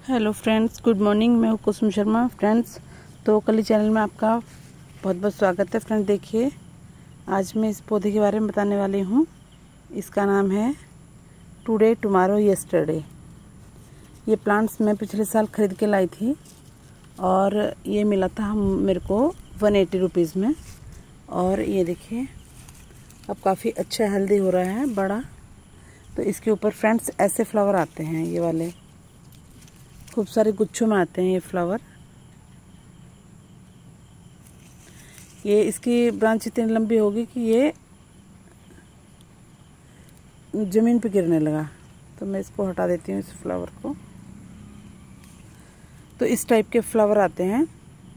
Hello friends, good morning. मैं हूँ कुसुम Sharma. Friends, तो कली चैनल में आपका बहुत बहुत स्वागत है। फ्रेंड्स, देखिए आज मैं इस पौधे के बारे में बताने वाली हूँ। इसका नाम है टुडे टुमारो येस्टरडे। ये प्लांट्स मैं पिछले साल ख़रीद के लाई थी और ये मिला था मेरे को 180 रुपीज़ में। और ये देखिए अब काफ़ी अच्छा हेल्दी हो रहा है, बड़ा। तो इसके ऊपर फ्रेंड्स ऐसे फ्लावर आते हैं, ये वाले खूब सारे गुच्छों में आते हैं ये फ्लावर। ये इसकी ब्रांच इतनी लंबी होगी कि ये ज़मीन पे गिरने लगा। तो मैं इसको हटा देती हूँ, इस फ्लावर को। तो इस टाइप के फ्लावर आते हैं।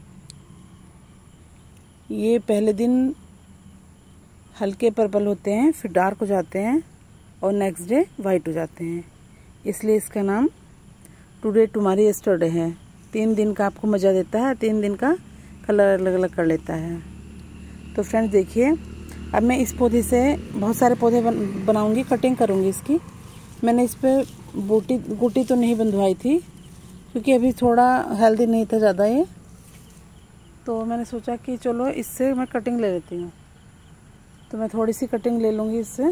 ये पहले दिन हल्के पर्पल होते हैं, फिर डार्क हो जाते हैं और नेक्स्ट डे वाइट हो जाते हैं। इसलिए इसका नाम टुडे टुमारो येस्टरडे है। 3 दिन का आपको मज़ा देता है, 3 दिन का कलर अलग अलग कर लेता है। तो फ्रेंड्स देखिए, अब मैं इस पौधे से बहुत सारे पौधे बनाऊंगी, कटिंग करूंगी इसकी। मैंने इस पर बूटी तो नहीं बंधवाई थी क्योंकि अभी थोड़ा हेल्दी नहीं था ज़्यादा ये। तो मैंने सोचा कि चलो इससे मैं कटिंग ले लेती हूँ। तो मैं थोड़ी सी कटिंग ले लूँगी इससे।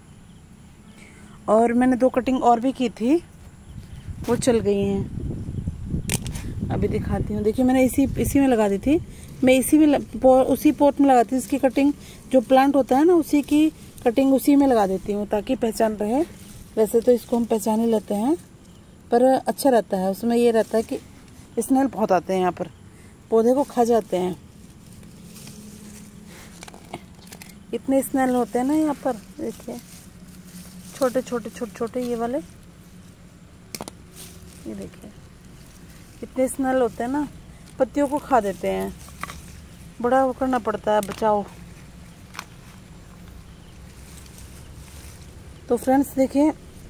और मैंने 2 कटिंग और भी की थी, वो चल गई हैं। अभी दिखाती हूँ। देखिए मैंने इसी में लगा दी थी। मैं उसी पॉट में लगाती हूँ इसकी कटिंग। जो प्लांट होता है ना, उसी की कटिंग उसी में लगा देती हूँ ताकि पहचान रहे। वैसे तो इसको हम पहचान ही लेते हैं, पर अच्छा रहता है। उसमें ये रहता है कि स्मेल बहुत आते हैं, यहाँ पर पौधे को खा जाते हैं। इतने स्मेल होते हैं ना यहाँ पर। देखिए छोटे छोटे ये वाले, ये देखिए कितने स्मेल होते हैं ना, पत्तियों को खा देते हैं। बड़ा वो करना पड़ता है, बचाओ। तो फ्रेंड्स देखिए,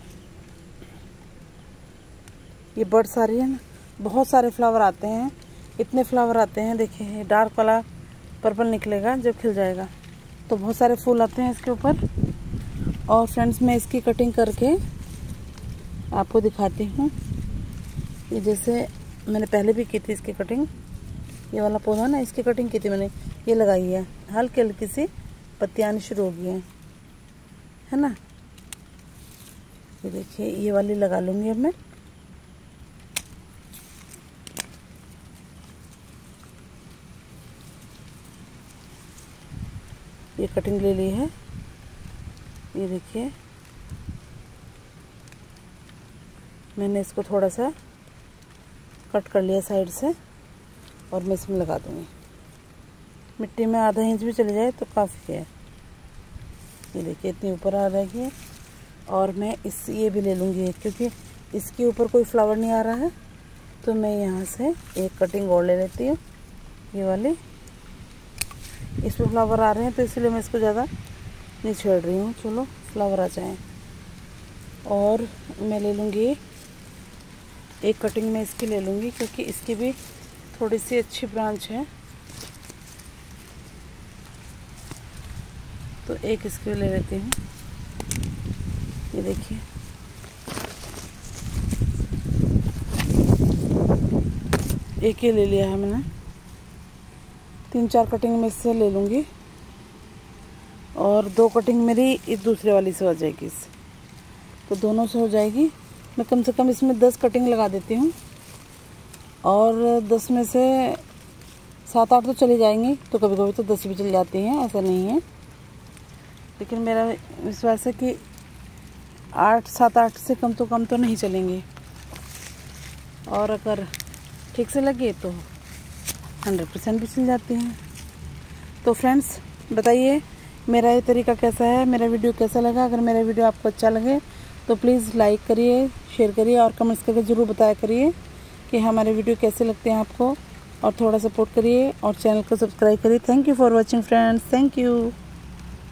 ये बर्ड्स आ रही है ना, बहुत सारे फ्लावर आते हैं। इतने फ्लावर आते हैं। देखिए डार्क वाला पर्पल निकलेगा जब खिल जाएगा। तो बहुत सारे फूल आते हैं इसके ऊपर। और फ्रेंड्स मैं इसकी कटिंग करके आपको दिखाती हूँ। ये जैसे मैंने पहले भी की थी इसकी कटिंग। ये वाला पौधा ना, इसकी कटिंग की थी मैंने। ये लगाई है, हल्की हल्की सी पत्तियाँ आनी शुरू हो गई हैं, है ना। ये देखिए ये वाली लगा लूँगी अब मैं। ये कटिंग ले ली है। ये देखिए मैंने इसको थोड़ा सा कट कर लिया साइड से और मैं इसमें लगा दूँगी। मिट्टी में आधा इंच भी चले जाए तो काफ़ी है। ये देखिए इतनी ऊपर आ रही है। और मैं ये भी ले लूँगी क्योंकि इसके ऊपर कोई फ्लावर नहीं आ रहा है। तो मैं यहाँ से एक कटिंग और ले लेती हूँ, ये वाली। इस पर फ्लावर आ रहे हैं तो इसलिए मैं इसको ज़्यादा नहीं छेड़ रही हूँ। चलो फ्लावर आ जाएँ। और मैं ले लूँगी एक कटिंग में इसकी ले लूँगी क्योंकि इसकी भी थोड़ी सी अच्छी ब्रांच है। तो एक इसके ले लेती हूँ। ये देखिए एक ही ले लिया है मैंने। 3-4 कटिंग में इससे ले लूँगी और 2 कटिंग मेरी इस दूसरे वाली से हो जाएगी इससे। तो दोनों से हो जाएगी। मैं कम से कम इसमें 10 कटिंग लगा देती हूँ और 10 में से 7-8 तो चली जाएंगी। तो कभी कभी तो 10 भी चली जाती हैं, ऐसा नहीं है। लेकिन मेरा विश्वास है कि 7-8 से कम तो नहीं चलेंगी। और अगर ठीक से लगे तो 100% भी चल जाती हैं। तो फ्रेंड्स बताइए मेरा ये तरीका कैसा है, मेरा वीडियो कैसा लगा। अगर मेरा वीडियो आपको अच्छा लगे तो प्लीज़ लाइक करिए, शेयर करिए और कमेंट्स करके ज़रूर बताया करिए कि हमारे वीडियो कैसे लगते हैं आपको। और थोड़ा सपोर्ट करिए और चैनल को सब्सक्राइब करिए। Thank you for watching friends. Thank you.